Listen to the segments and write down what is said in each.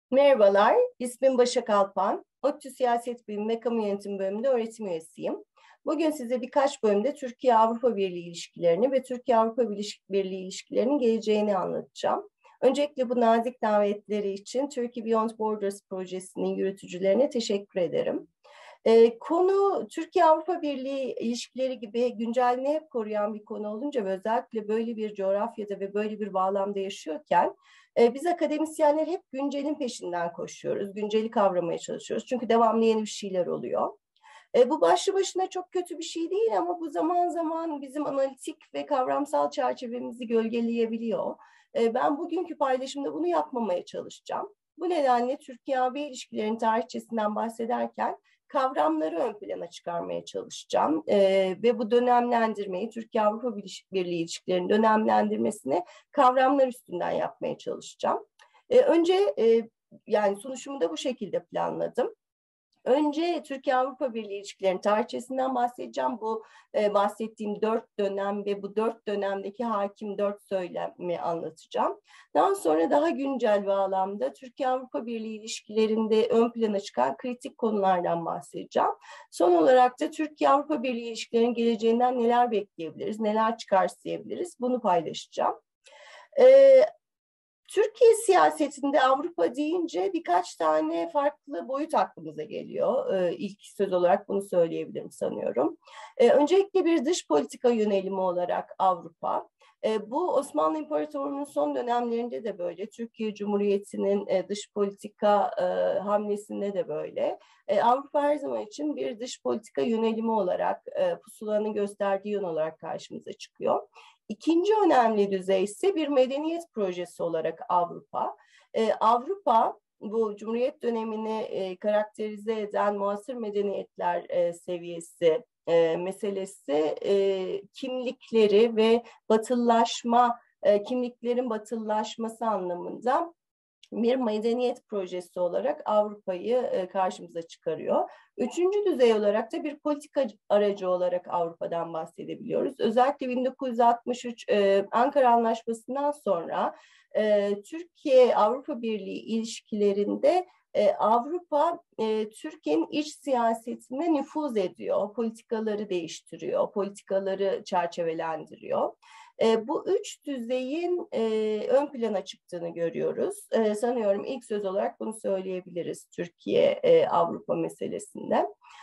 Merhabalar, ismim Başak Alpan. ODTÜ Siyaset Bilimi ve Kamu Yönetimi bölümünde öğretim üyesiyim. Bugün size birkaç bölümde Türkiye-Avrupa Birliği ilişkilerini ve Türkiye-Avrupa Birliği ilişkilerinin geleceğini anlatacağım. Öncelikle bu nazik davetleri için Turkey Beyond Borders projesinin yürütücülerine teşekkür ederim. Konu Türkiye-Avrupa Birliği ilişkileri gibi güncelliğini hep koruyan bir konu olunca ve özellikle böyle bir coğrafyada ve böyle bir bağlamda yaşıyorken biz akademisyenler hep güncelin peşinden koşuyoruz. Günceli kavramaya çalışıyoruz. Çünkü devamlı yeni bir şeyler oluyor. Bu başlı başına çok kötü bir şey değil ama bu zaman zaman bizim analitik ve kavramsal çerçevemizi gölgeleyebiliyor. Ben bugünkü paylaşımda bunu yapmamaya çalışacağım. Bu nedenle Türkiye-AB ilişkilerinin tarihçesinden bahsederken kavramları ön plana çıkarmaya çalışacağım. Ve bu dönemlendirmeyi, Türkiye-Avrupa Birliği ilişkilerinin dönemlendirmesini kavramlar üstünden yapmaya çalışacağım. Önce yani sunuşumu da bu şekilde planladım. Önce Türkiye-Avrupa Birliği ilişkilerinin tarihçesinden bahsedeceğim. Bu bahsettiğim 4 dönem ve bu 4 dönemdeki hakim 4 söylemi anlatacağım. Daha sonra daha güncel bağlamda Türkiye-Avrupa Birliği ilişkilerinde ön plana çıkan kritik konulardan bahsedeceğim. Son olarak da Türkiye-Avrupa Birliği ilişkilerinin geleceğinden neler bekleyebiliriz, neler çıkarsayabiliriz bunu paylaşacağım. Türkiye siyasetinde Avrupa deyince birkaç tane farklı boyut aklımıza geliyor. İlk söz olarak bunu söyleyebilirim sanıyorum. Öncelikle bir dış politika yönelimi olarak Avrupa. Bu Osmanlı İmparatorluğu'nun son dönemlerinde de böyle, Türkiye Cumhuriyeti'nin dış politika hamlesinde de böyle. Avrupa her zaman için bir dış politika yönelimi olarak, pusulanın gösterdiği yön olarak karşımıza çıkıyor. İkinci önemli düzey ise bir medeniyet projesi olarak Avrupa. Avrupa bu Cumhuriyet dönemini karakterize eden muasır medeniyetler seviyesi meselesi kimlikleri ve batılılaşma, kimliklerin batılılaşması anlamında bir medeniyet projesi olarak Avrupa'yı karşımıza çıkarıyor. Üçüncü düzey olarak da bir politika aracı olarak Avrupa'dan bahsedebiliyoruz. Özellikle 1963 Ankara Anlaşması'ndan sonra Türkiye-Avrupa Birliği ilişkilerinde Avrupa Türkiye'nin iç siyasetine nüfuz ediyor, politikaları değiştiriyor, politikaları çerçevelendiriyor. Bu üç düzeyin ön plana çıktığını görüyoruz. Sanıyorum ilk söz olarak bunu söyleyebiliriz Türkiye-Avrupa meselesinde.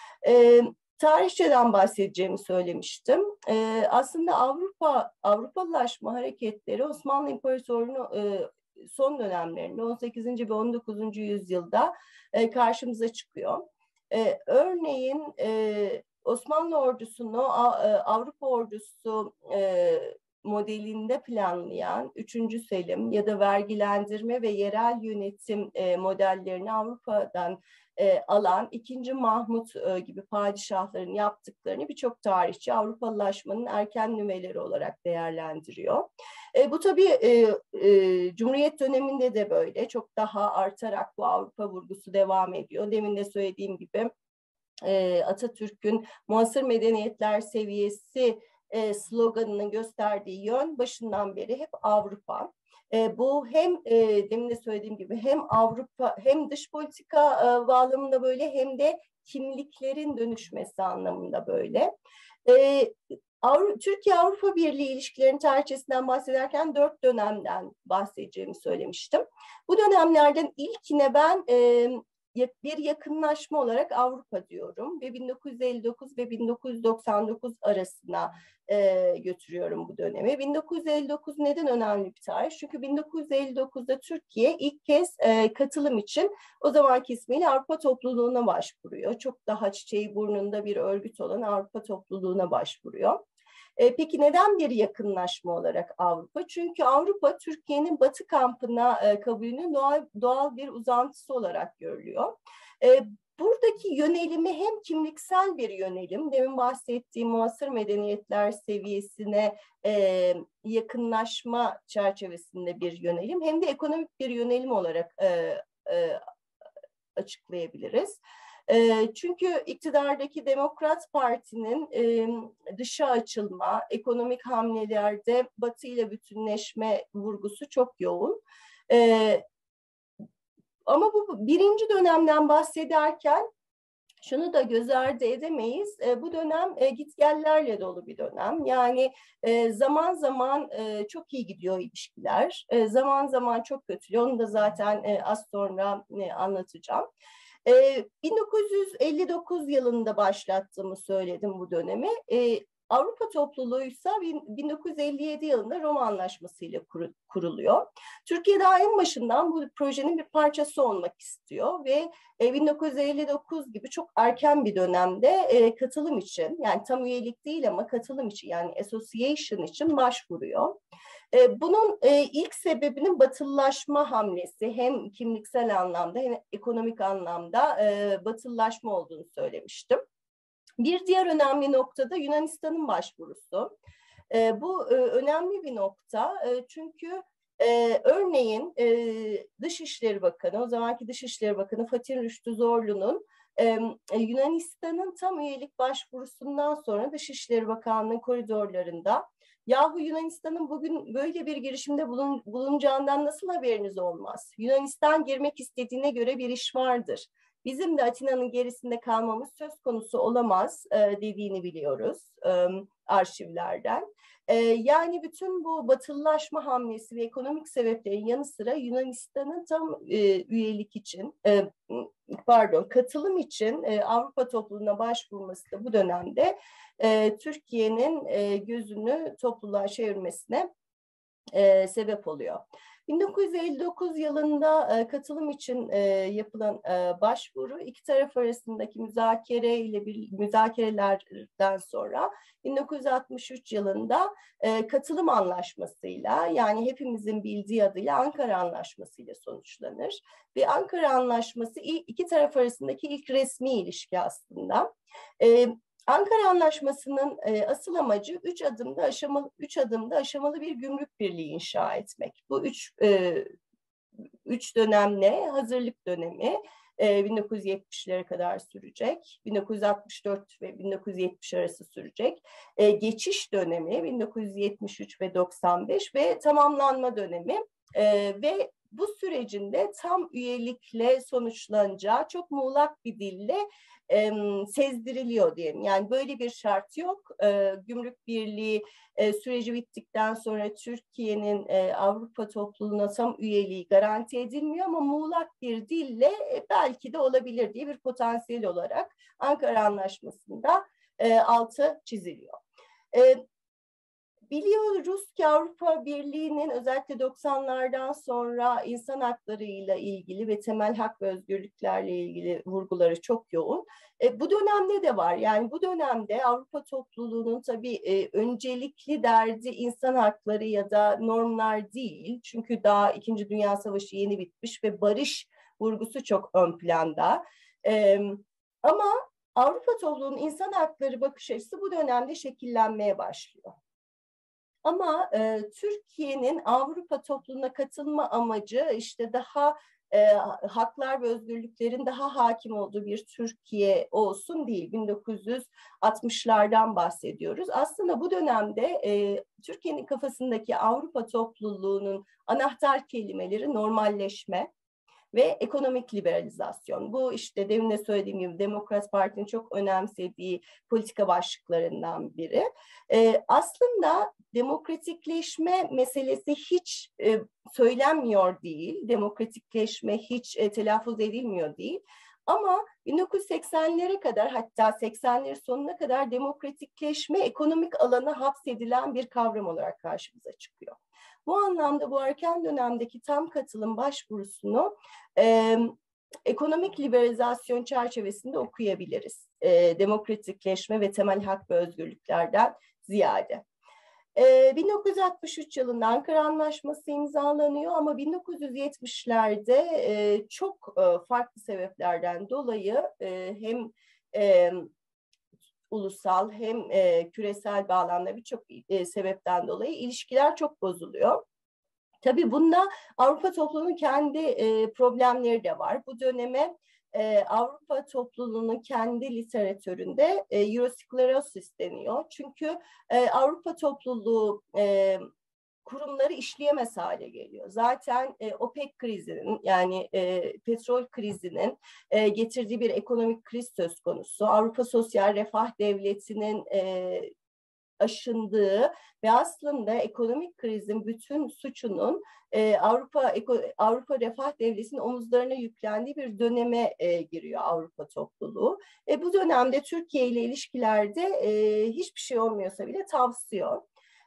Tarihçeden bahsedeceğimi söylemiştim. Aslında Avrupalılaşma hareketleri Osmanlı İmparatorluğu'nu son dönemlerinde 18. ve 19. yüzyılda karşımıza çıkıyor. Örneğin Osmanlı ordusunu Avrupa ordusu modelinde planlayan 3. Selim ya da vergilendirme ve yerel yönetim modellerini Avrupa'dan alan 2. Mahmut gibi padişahların yaptıklarını birçok tarihçi Avrupalılaşmanın erken nüveleri olarak değerlendiriyor. Bu tabii Cumhuriyet döneminde de böyle çok daha artarak bu Avrupa vurgusu devam ediyor. Demin de söylediğim gibi Atatürk'ün muasır medeniyetler seviyesi sloganının gösterdiği yön başından beri hep Avrupa. Bu hem demin de söylediğim gibi hem Avrupa hem dış politika bağlamında böyle hem de kimliklerin dönüşmesi anlamında böyle. Türkiye-Avrupa Birliği ilişkilerinin tarihçesinden bahsederken 4 dönemden bahsedeceğimi söylemiştim. Bu dönemlerden ilkine ben bir yakınlaşma olarak Avrupa diyorum ve 1959 ve 1999 arasına götürüyorum bu dönemi. 1959 neden önemli bir tarih? Çünkü 1959'da Türkiye ilk kez katılım için o zamanki ismiyle Avrupa Topluluğu'na başvuruyor. Çok daha çiçeği burnunda bir örgüt olan Avrupa Topluluğu'na başvuruyor. Peki neden bir yakınlaşma olarak Avrupa? Çünkü Avrupa Türkiye'nin Batı kampına kabulünün doğal bir uzantısı olarak görülüyor. Buradaki yönelimi hem kimliksel bir yönelim, demin bahsettiğim muasır medeniyetler seviyesine yakınlaşma çerçevesinde bir yönelim, hem de ekonomik bir yönelim olarak açıklayabiliriz. Çünkü iktidardaki Demokrat Parti'nin dışa açılma, ekonomik hamlelerde Batı ile bütünleşme vurgusu çok yoğun. Ama bu birinci dönemden bahsederken şunu da göz ardı edemeyiz. Bu dönem gitgellerle dolu bir dönem. Yani zaman zaman çok iyi gidiyor ilişkiler. Zaman zaman çok kötü. Onu da zaten az sonra anlatacağım. 1959 yılında başlattığımı söyledim bu dönemi. Avrupa topluluğuysa 1957 yılında Roma Anlaşması ile kuruluyor. Türkiye daha en başından bu projenin bir parçası olmak istiyor ve 1959 gibi çok erken bir dönemde katılım için, yani tam üyelik değil ama katılım için, yani association için başvuruyor. Bunun ilk sebebinin batılılaşma hamlesi, hem kimliksel anlamda hem ekonomik anlamda batılılaşma olduğunu söylemiştim. Bir diğer önemli nokta da Yunanistan'ın başvurusu. Bu önemli bir nokta çünkü örneğin Dışişleri Bakanı, o zamanki Dışişleri Bakanı Fatih Rüştü Zorlu'nun Yunanistan'ın tam üyelik başvurusundan sonra Dışişleri Bakanlığı koridorlarında yahu Yunanistan'ın bugün böyle bir girişimde bulunacağından nasıl haberiniz olmaz? Yunanistan girmek istediğine göre bir iş vardır. Bizim de Atina'nın gerisinde kalmamız söz konusu olamaz dediğini biliyoruz arşivlerden. Yani bütün bu batılılaşma hamlesi ve ekonomik sebeplerin yanı sıra Yunanistan'ın tam üyelik için, katılım için Avrupa topluluğuna başvurması da bu dönemde Türkiye'nin gözünü topluluğa çevirmesine sebep oluyor. 1959 yılında katılım için yapılan başvuru iki taraf arasındaki müzakerelerden sonra 1963 yılında katılım anlaşmasıyla, yani hepimizin bildiği adıyla Ankara Anlaşması ile sonuçlanır. Ve Ankara Anlaşması iki taraf arasındaki ilk resmi ilişki aslında. Ankara Anlaşması'nın asıl amacı üç adımda aşamalı bir gümrük birliği inşa etmek. Bu üç dönem ne? Hazırlık dönemi 1970'lere kadar sürecek. 1964 ve 1970 arası sürecek. Geçiş dönemi 1973 ve 95 ve tamamlanma dönemi ve bu sürecinde tam üyelikle sonuçlanacağı çok muğlak bir dille sezdiriliyor diyelim. Yani böyle bir şart yok. Gümrük Birliği süreci bittikten sonra Türkiye'nin Avrupa topluluğuna tam üyeliği garanti edilmiyor ama muğlak bir dille belki de olabilir diye bir potansiyel olarak Ankara Anlaşması'nda altı çiziliyor. Biliyoruz ki Avrupa Birliği'nin özellikle 90'lardan sonra insan haklarıyla ilgili ve temel hak ve özgürlüklerle ilgili vurguları çok yoğun. Bu dönemde de var. Yani bu dönemde Avrupa topluluğunun tabii öncelikli derdi insan hakları ya da normlar değil. Çünkü daha İkinci Dünya Savaşı yeni bitmiş ve barış vurgusu çok ön planda. Ama Avrupa topluluğunun insan hakları bakış açısı bu dönemde şekillenmeye başlıyor. Ama Türkiye'nin Avrupa topluluğuna katılma amacı işte daha haklar ve özgürlüklerin daha hakim olduğu bir Türkiye olsun değil. 1960'lardan bahsediyoruz. Aslında bu dönemde Türkiye'nin kafasındaki Avrupa topluluğunun anahtar kelimeleri normalleşme ve ekonomik liberalizasyon. Bu işte demin de söylediğim gibi Demokrat Parti'nin çok önemsediği politika başlıklarından biri. Aslında demokratikleşme meselesi hiç söylenmiyor değil, demokratikleşme hiç telaffuz edilmiyor değil. Ama 1980'lere kadar, hatta 80'lerin sonuna kadar demokratikleşme ekonomik alana hapsedilen bir kavram olarak karşımıza çıkıyor. Bu anlamda bu erken dönemdeki tam katılım başvurusunu ekonomik liberalizasyon çerçevesinde okuyabiliriz. Demokratikleşme ve temel hak ve özgürlüklerden ziyade. 1963 yılında Ankara Anlaşması imzalanıyor ama 1970'lerde çok farklı sebeplerden dolayı hem ulusal hem küresel bağlamda birçok sebepten dolayı ilişkiler çok bozuluyor. Tabii bunda Avrupa topluluğunun kendi problemleri de var. Bu döneme Avrupa topluluğunun kendi literatüründe Eurosklerosis deniyor. Çünkü Avrupa topluluğu kurumları işleyemez hale geliyor. Zaten OPEC krizinin yani petrol krizinin getirdiği bir ekonomik kriz söz konusu. Avrupa Sosyal Refah Devleti'nin aşındığı ve aslında ekonomik krizin bütün suçunun Avrupa Refah Devleti'nin omuzlarına yüklendiği bir döneme giriyor Avrupa topluluğu. Bu dönemde Türkiye ile ilişkilerde hiçbir şey olmuyorsa bile tavsiyor.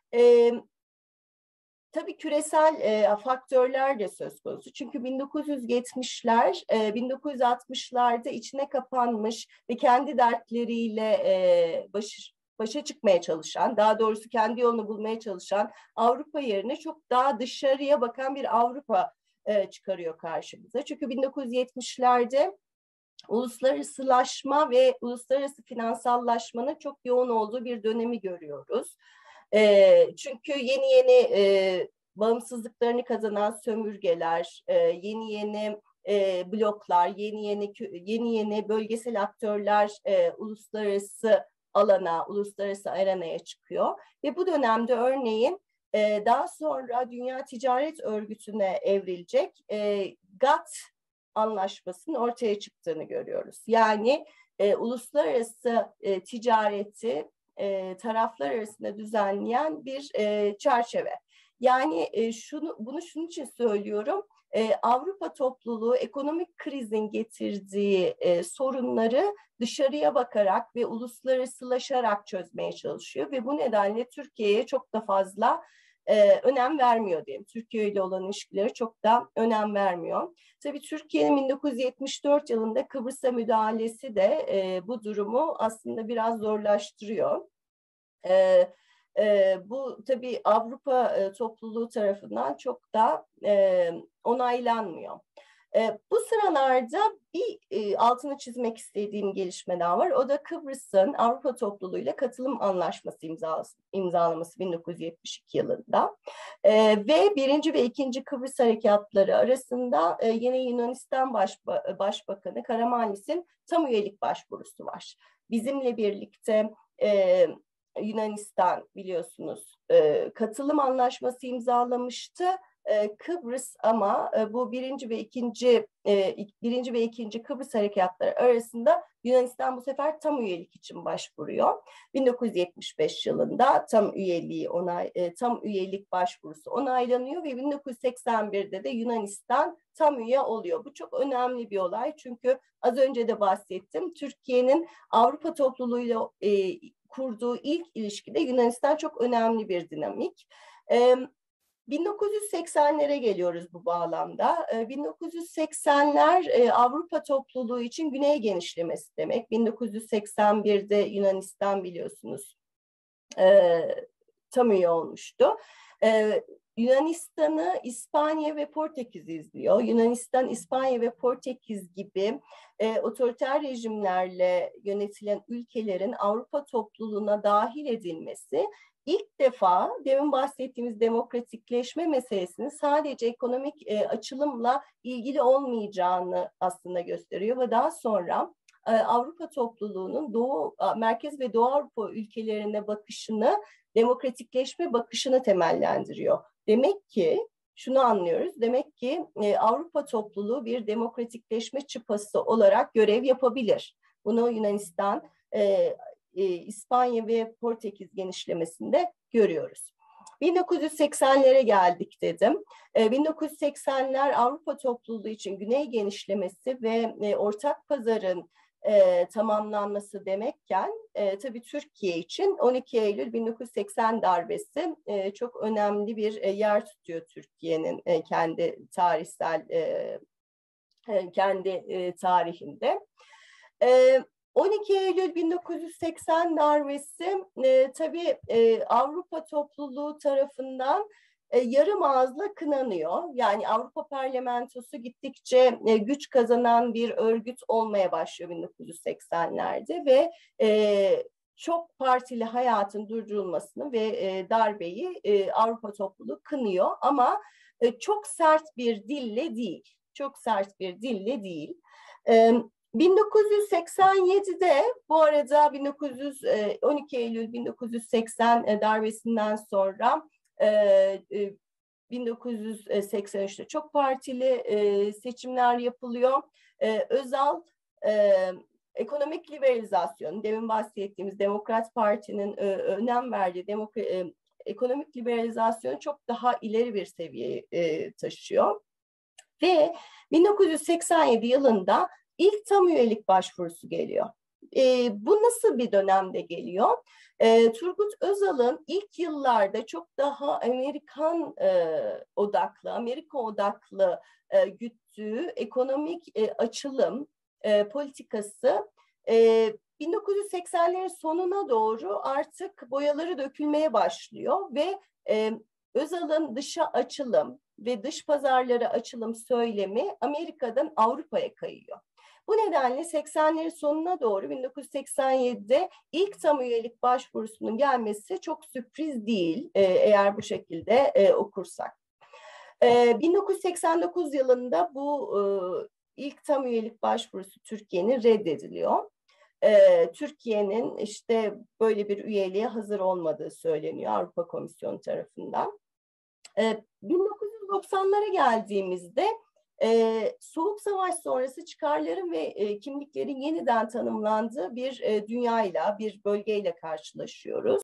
Tabii küresel faktörler de söz konusu. Çünkü 1970'ler, 1960'larda içine kapanmış ve kendi dertleriyle başa çıkmaya çalışan, daha doğrusu kendi yolunu bulmaya çalışan Avrupa yerine çok daha dışarıya bakan bir Avrupa çıkarıyor karşımıza. Çünkü 1970'lerde uluslararasılaşma ve uluslararası finansallaşmanın çok yoğun olduğu bir dönemi görüyoruz. Çünkü yeni bağımsızlıklarını kazanan sömürgeler, yeni bloklar, yeni bölgesel aktörler uluslararası alana, uluslararası arenaya çıkıyor. Ve bu dönemde örneğin daha sonra Dünya Ticaret Örgütü'ne evrilecek GATT anlaşmasının ortaya çıktığını görüyoruz. Yani uluslararası ticareti taraflar arasında düzenleyen bir çerçeve. Yani bunu şunun için söylüyorum. Avrupa topluluğu ekonomik krizin getirdiği sorunları dışarıya bakarak ve uluslararasılaşarak çözmeye çalışıyor ve bu nedenle Türkiye'ye çok da fazla önem vermiyor diyelim. Türkiye ile olan ilişkileri çok da önem vermiyor. Tabii Türkiye'nin 1974 yılında Kıbrıs'a müdahalesi de bu durumu aslında biraz zorlaştırıyor. Bu tabii Avrupa topluluğu tarafından çok da onaylanmıyor. Bu sıralarda bir altını çizmek istediğim gelişme daha var. O da Kıbrıs'ın Avrupa topluluğu ile katılım anlaşması imzalaması 1972 yılında. Ve birinci ve ikinci Kıbrıs harekatları arasında yine Yunanistan Başbakanı Karamanlis'in tam üyelik başvurusu var. Bizimle birlikte Yunanistan biliyorsunuz katılım anlaşması imzalamıştı. Kıbrıs ama bu birinci ve ikinci Kıbrıs harekatları arasında Yunanistan bu sefer tam üyelik için başvuruyor. 1975 yılında tam üyelik başvurusu onaylanıyor ve 1981'de de Yunanistan tam üye oluyor. Bu çok önemli bir olay çünkü az önce de bahsettim. Türkiye'nin Avrupa topluluğuyla kurduğu ilk ilişkide Yunanistan çok önemli bir dinamik. 1980'lere geliyoruz bu bağlamda. 1980'ler Avrupa topluluğu için güney genişlemesi demek. 1981'de Yunanistan biliyorsunuz tam üye olmuştu. Yunanistan'ı İspanya ve Portekiz izliyor. Yunanistan, İspanya ve Portekiz gibi otoriter rejimlerle yönetilen ülkelerin Avrupa topluluğuna dahil edilmesi ilk defa demin bahsettiğimiz demokratikleşme meselesinin sadece ekonomik açılımla ilgili olmayacağını aslında gösteriyor ve daha sonra Avrupa topluluğunun Merkez ve Doğu Avrupa ülkelerine bakışını, demokratikleşme bakışını temellendiriyor. Demek ki şunu anlıyoruz, demek ki Avrupa topluluğu bir demokratikleşme çıpası olarak görev yapabilir. Bunu Yunanistan, İspanya ve Portekiz genişlemesinde görüyoruz. 1980'lere geldik dedim. 1980'ler Avrupa topluluğu için güney genişlemesi ve ortak pazarın tamamlanması demekken tabii Türkiye için 12 Eylül 1980 darbesi çok önemli bir yer tutuyor Türkiye'nin kendi tarihinde. 12 Eylül 1980 darbesi tabii Avrupa topluluğu tarafından yarım ağızla kınanıyor. Yani Avrupa Parlamentosu gittikçe güç kazanan bir örgüt olmaya başlıyor 1980'lerde ve çok partili hayatın durdurulmasını ve darbeyi Avrupa topluluğu kınıyor ama çok sert bir dille değil. Çok sert bir dille değil. 1987'de bu arada 12 Eylül 1980 darbesinden sonra 1983'te çok partili seçimler yapılıyor. Özal ekonomik liberalizasyon, demin bahsettiğimiz Demokrat Parti'nin önem verdiği ekonomik liberalizasyonu çok daha ileri bir seviyeye taşıyor. Ve 1987 yılında ilk tam üyelik başvurusu geliyor. Bu nasıl bir dönemde geliyor? Turgut Özal'ın ilk yıllarda çok daha Amerika odaklı güttüğü ekonomik açılım politikası 1980'lerin sonuna doğru artık boyaları dökülmeye başlıyor ve Özal'ın dışa açılım ve dış pazarlara açılım söylemi Amerika'dan Avrupa'ya kayıyor. Bu nedenle 80'lerin sonuna doğru 1987'de ilk tam üyelik başvurusunun gelmesi çok sürpriz değil eğer bu şekilde okursak. 1989 yılında bu ilk tam üyelik başvurusu Türkiye'nin reddediliyor. Türkiye'nin işte böyle bir üyeliğe hazır olmadığı söyleniyor Avrupa Komisyonu tarafından. 1990'lara geldiğimizde Soğuk Savaş sonrası çıkarların ve kimliklerin yeniden tanımlandığı bir dünyayla, bir bölgeyle karşılaşıyoruz.